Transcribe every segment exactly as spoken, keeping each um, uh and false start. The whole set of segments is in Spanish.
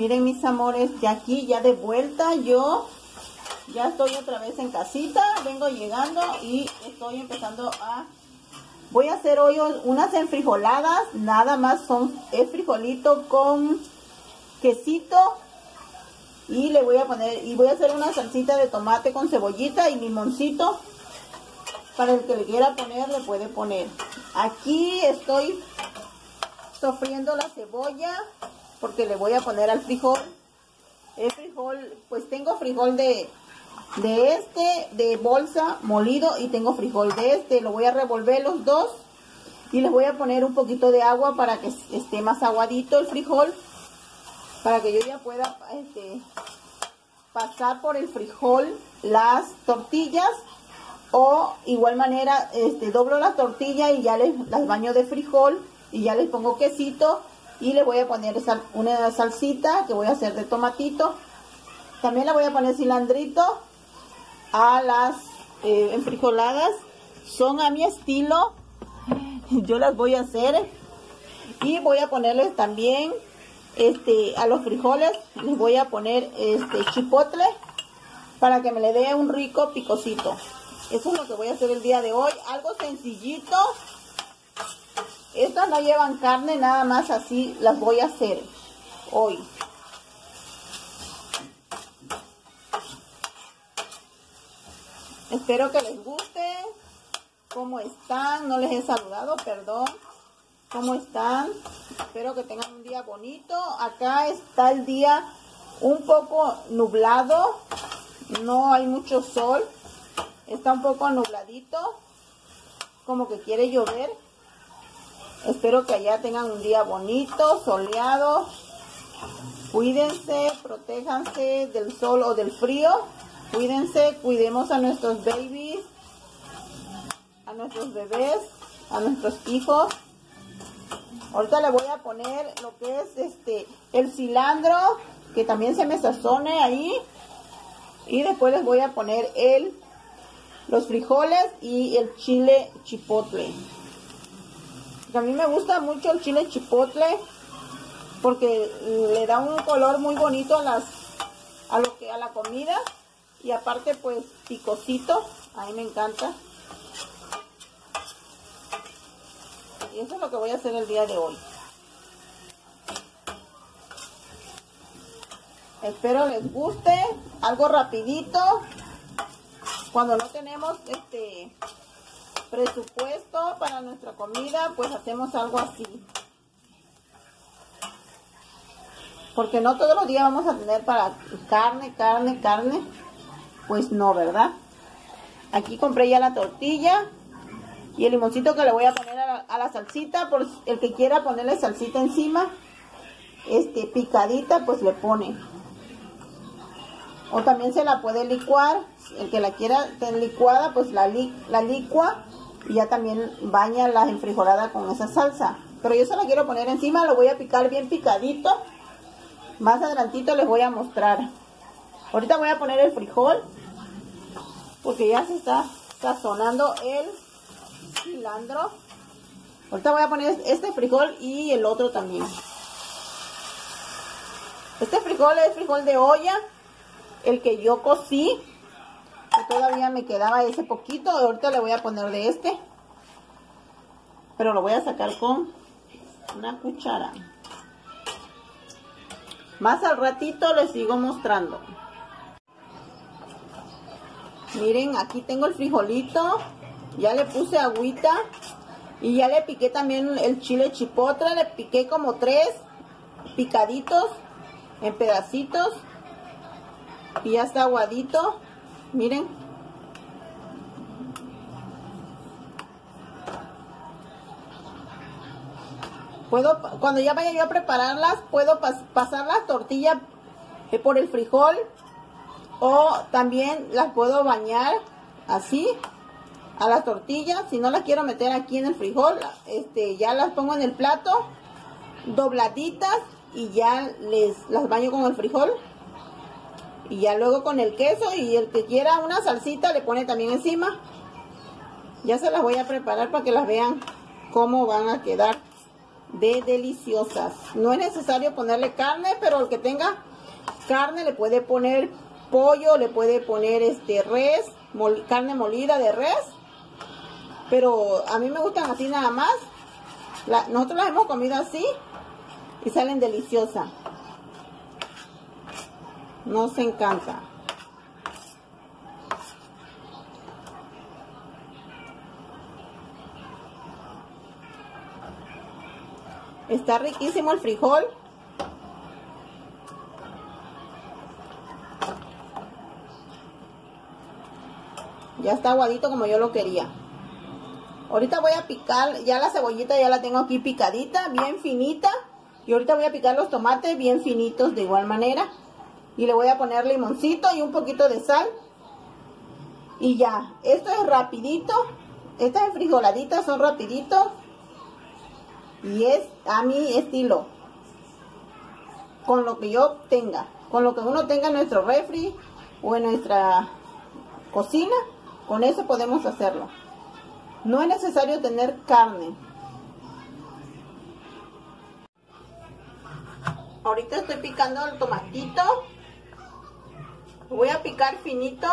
Miren mis amores, de aquí ya de vuelta yo ya estoy otra vez en casita, vengo llegando y estoy empezando a... Voy a hacer hoy unas enfrijoladas, nada más son el frijolito con quesito y le voy a poner, y voy a hacer una salsita de tomate con cebollita y limoncito. Para el que le quiera poner, le puede poner. Aquí estoy sofriendo la cebolla porque le voy a poner al frijol. El frijol, pues tengo frijol de... de este, de bolsa molido, y tengo frijol de este. Lo voy a revolver los dos y les voy a poner un poquito de agua para que esté más aguadito el frijol, para que yo ya pueda este, pasar por el frijol las tortillas, o igual manera este, doblo las tortillas y ya les, las baño de frijol y ya les pongo quesito y le voy a poner esa, una salsita que voy a hacer de tomatito. También le voy a poner cilandrito a las eh, enfrijoladas. Son a mi estilo, yo las voy a hacer. Y voy a ponerles también este a los frijoles, les voy a poner este chipotle para que me le dé un rico picocito. Eso es lo que voy a hacer el día de hoy, algo sencillito. Estas no llevan carne, nada más así las voy a hacer hoy. Espero que les guste. ¿Cómo están? No les he saludado, perdón. ¿Cómo están? Espero que tengan un día bonito. Acá está el día un poco nublado. No hay mucho sol. Está un poco nubladito. Como que quiere llover. Espero que allá tengan un día bonito, soleado. Cuídense, protéjanse del sol o del frío. Cuídense, cuidemos a nuestros babies, a nuestros bebés, a nuestros hijos. Ahorita le voy a poner lo que es este el cilantro, que también se me sazone ahí. Y después les voy a poner el, los frijoles y el chile chipotle. A mí me gusta mucho el chile chipotle porque le da un color muy bonito a, las, a, lo que, a la comida. Y aparte pues picosito, a mí me encanta. Y eso es lo que voy a hacer el día de hoy. Espero les guste, algo rapidito. Cuando no tenemos este presupuesto para nuestra comida, pues hacemos algo así. Porque no todos los días vamos a tener para carne, carne, carne. Pues no, ¿verdad? Aquí compré ya la tortilla y el limoncito que le voy a poner a la, a la salsita. Por el que quiera ponerle salsita encima, este picadita, pues le pone. O también se la puede licuar. El que la quiera tener licuada, pues la, li, la licua y ya también baña la enfrijolada con esa salsa. Pero yo se la quiero poner encima, lo voy a picar bien picadito. Más adelantito les voy a mostrar. Ahorita voy a poner el frijol porque ya se está sazonando el cilantro. Ahorita voy a poner este frijol y el otro también. Este frijol es frijol de olla, el que yo cocí, que todavía me quedaba ese poquito. Ahorita le voy a poner de este, pero lo voy a sacar con una cuchara. Más al ratito les sigo mostrando. Miren, aquí tengo el frijolito. Ya le puse agüita. Y ya le piqué también el chile chipotle. Le piqué como tres picaditos en pedacitos. Y ya está aguadito. Miren. Puedo, cuando ya vaya yo a prepararlas, puedo pas, pasar la tortilla eh, por el frijol. O también las puedo bañar así a las tortillas. Si no las quiero meter aquí en el frijol, este, ya las pongo en el plato dobladitas y ya les las baño con el frijol. Y ya luego con el queso, y el que quiera una salsita le pone también encima. Ya se las voy a preparar para que las vean cómo van a quedar de deliciosas. No es necesario ponerle carne, pero el que tenga carne le puede poner pollo, le puede poner este res, mol, carne molida de res. Pero a mí me gustan así nada más. La, nosotros las hemos comido así y salen deliciosas. Nos encanta. Está riquísimo el frijol. Ya está aguadito como yo lo quería. Ahorita voy a picar, ya la cebollita ya la tengo aquí picadita, bien finita. Y ahorita voy a picar los tomates bien finitos de igual manera. Y le voy a poner limoncito y un poquito de sal. Y ya, esto es rapidito. Estas enfrijoladitas son rapiditos. Y es a mi estilo. Con lo que yo tenga. Con lo que uno tenga en nuestro refri o en nuestra cocina. Con eso podemos hacerlo. No es necesario tener carne. Ahorita estoy picando el tomatito. Lo voy a picar finito.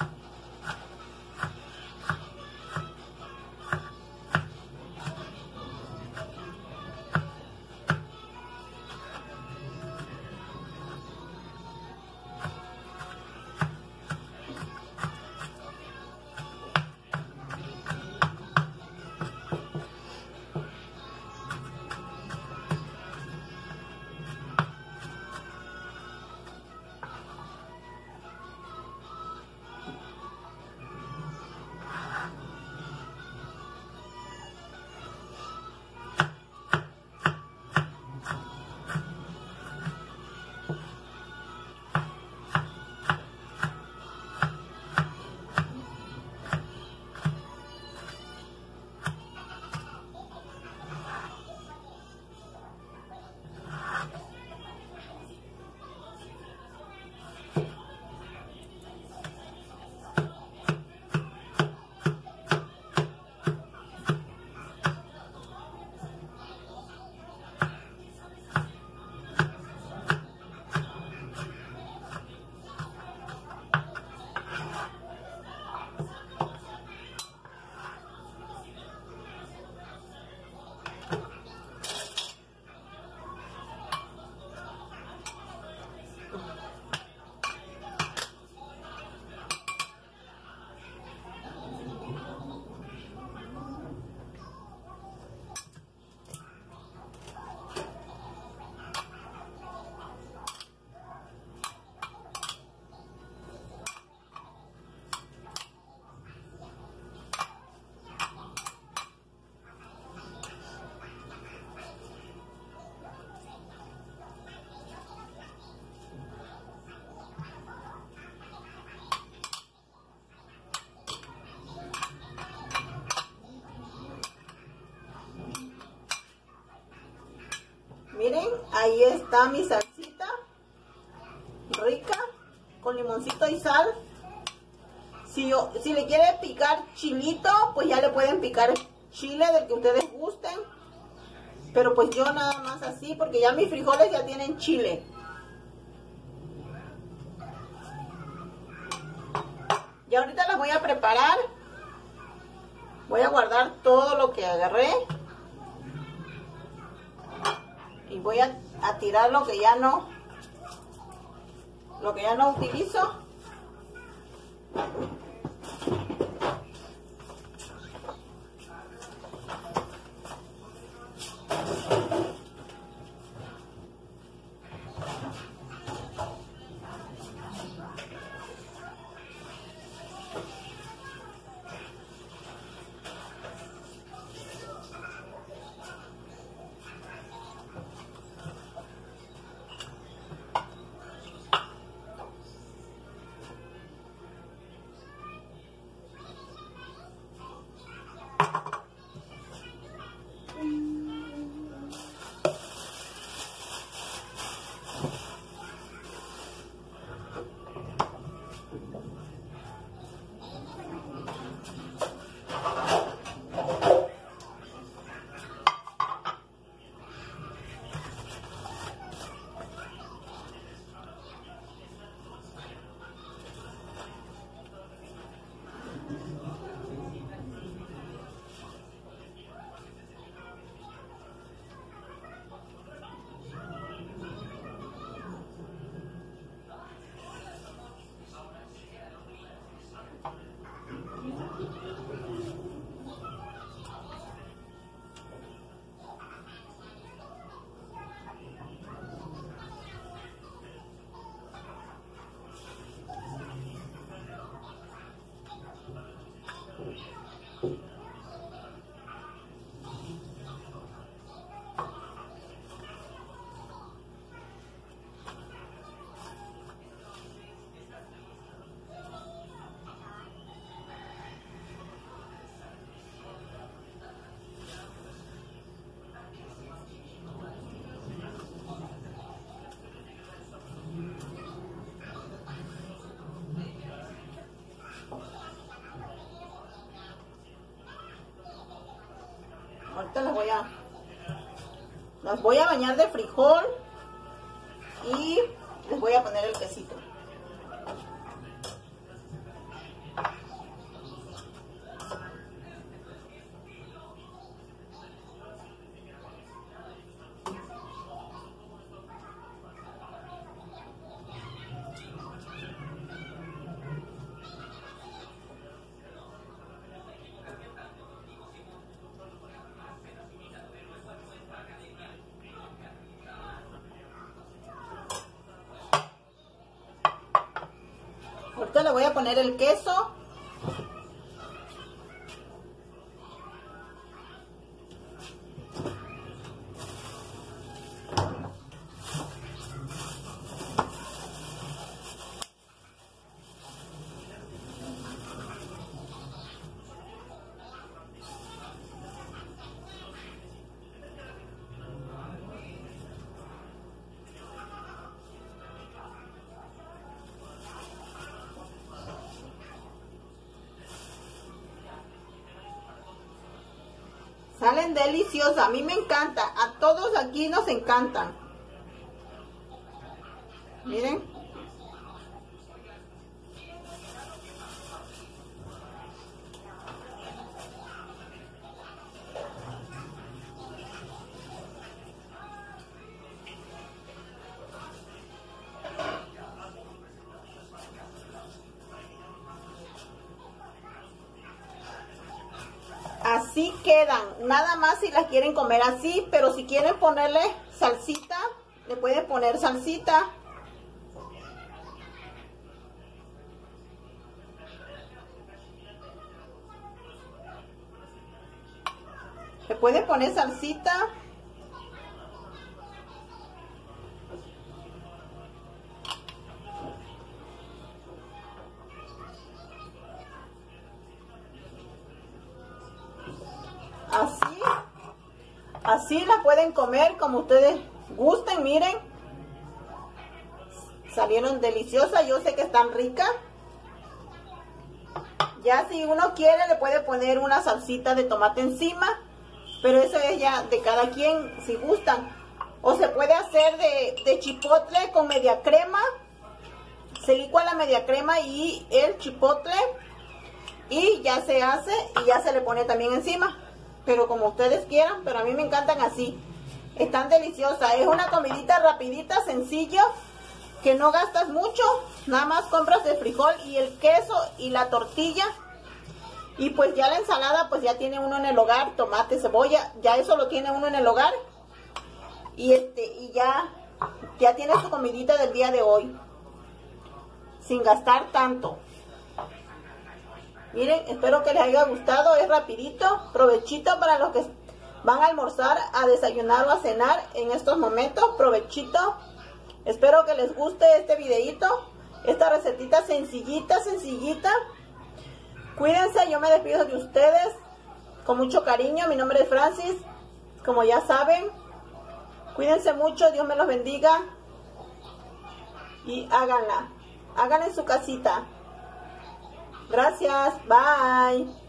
Miren, ahí está mi salsita rica con limoncito y sal. Si, yo, si le quieren picar chilito, pues ya le pueden picar chile del que ustedes gusten. Pero pues yo nada más así, porque ya mis frijoles ya tienen chile. Y ahorita las voy a preparar. Voy a guardar todo lo que agarré. Y voy a, a tirar lo que ya no, lo que ya no utilizo. ahorita las voy a las voy a bañar de frijol y les voy a poner el quesito. Ahorita le voy a poner el queso. Salen deliciosas, a mí me encanta, a todos aquí nos encantan. Miren. Así quedan, nada más si las quieren comer así, pero si quieren ponerle salsita, le pueden poner salsita. Le pueden poner salsita. Así, así la pueden comer como ustedes gusten, miren. Salieron deliciosas, yo sé que están ricas. Ya si uno quiere le puede poner una salsita de tomate encima, pero eso es ya de cada quien, si gustan. O se puede hacer de, de chipotle con media crema. Se licua la media crema y el chipotle y ya se hace y ya se le pone también encima. Pero como ustedes quieran, pero a mí me encantan así. Están deliciosas. Es una comidita rapidita, sencillo, que no gastas mucho. Nada más compras el frijol y el queso y la tortilla. Y pues ya la ensalada, pues ya tiene uno en el hogar. Tomate, cebolla, ya eso lo tiene uno en el hogar. Y este y ya, ya tiene su comidita del día de hoy. Sin gastar tanto. Miren, espero que les haya gustado, es rapidito, provechito para los que van a almorzar, a desayunar o a cenar en estos momentos, provechito. Espero que les guste este videito, esta recetita sencillita, sencillita. Cuídense, yo me despido de ustedes con mucho cariño, mi nombre es Francis, como ya saben. Cuídense mucho, Dios me los bendiga y háganla, háganla en su casita. Gracias, bye.